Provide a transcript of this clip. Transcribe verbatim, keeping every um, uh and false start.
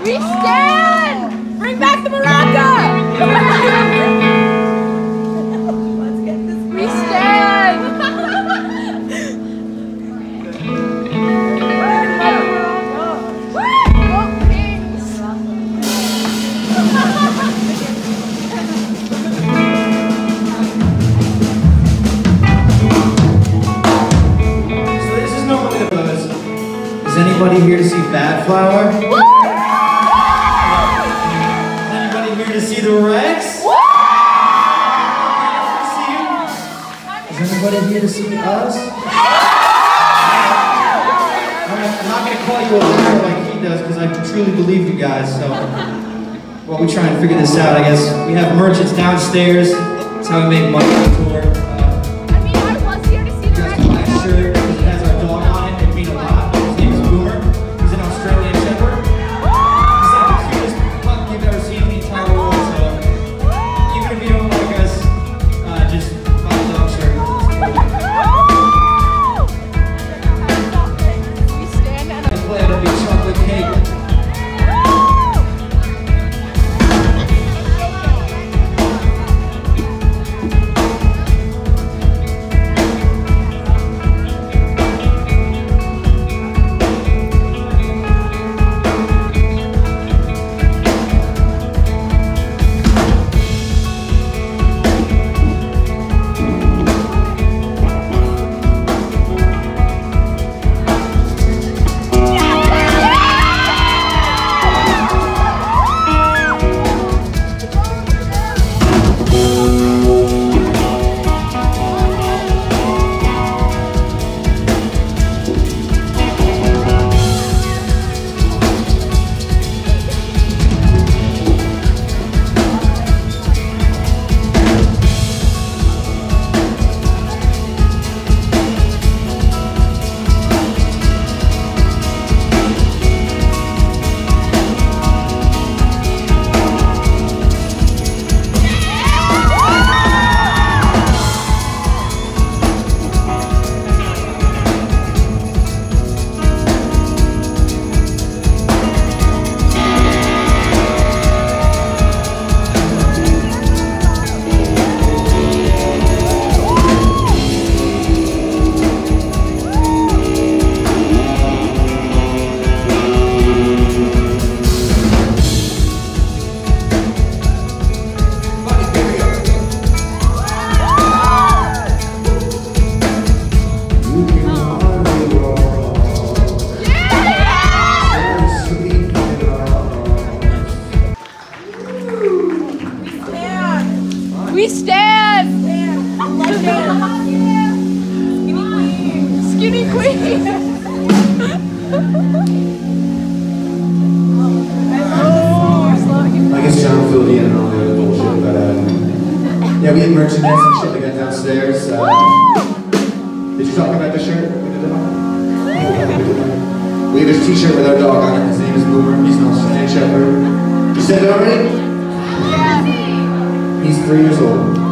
We stand! Bring back the maraca! Let's get this. We stand! So this is normally the buzz. Is anybody here to see Bad Flower? To see the Rex? Woo! Is anybody here to see us? I'm not going to call you a liar like he does because I truly believe you guys. So while we try and figure this out, I guess we have merchants downstairs. That's how we make money on the tour. Uh, I mean, I was here to see the Rex. You guys can buy a shirt because it has our dog on it. It means a lot. His name is Boomer. He's an Australian Shepherd. He's like the cutest pup you've ever seen in the entire world. If you don't like us, uh, just buy a dog shirt. We stand and I plan to be chocolate cake. we stand! Skinny queen! Skinny queen! I guess John filled in and all the other bullshit, but uh, yeah, we had merchandise and shit like that downstairs. Uh, did you talk about the shirt? We did it. We have this t-shirt with our dog on it. His name is Boomer. He's an Australian Shepherd. You said it already? Yeah. He's three years old.